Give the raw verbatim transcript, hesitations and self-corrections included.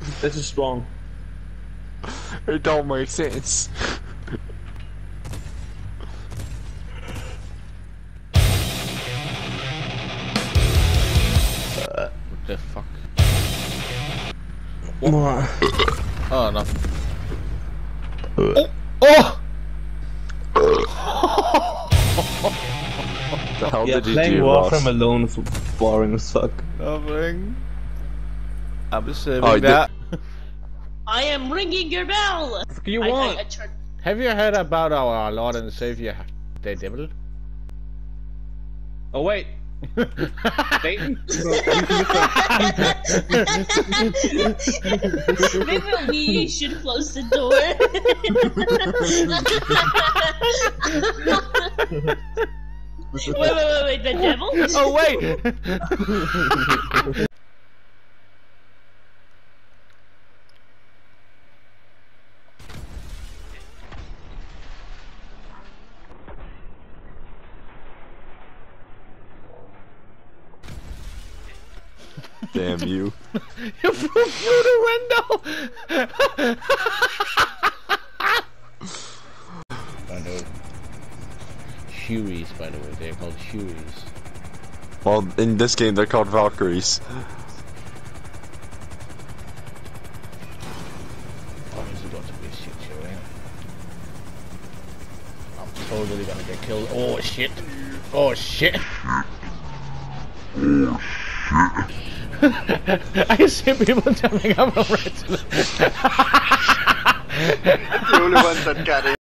This is wrong. It don't make sense. What the fuck? What? Oh, nothing. Oh! Oh! The hell Yeah, did you playing do, Warframe Ross? alone is boring as fuck. Nothing. I'm just saving Oh, that. I am ringing your bell! What do you I, want? I, I turned... Have you heard about our Lord and Savior, the devil? Oh wait. Satan? Maybe we should close the door. wait, wait, wait, wait, the devil? Oh wait! Damn you. You broke through the window! I know. Hueys, by the way, they're called Hueys. Well, in this game they're called Valkyries. Oh, this is going to be a shit show, ain't it? I'm totally gonna get killed. Oh shit! Oh shit! Oh shit! I see people jumping up on red. The only ones that got it.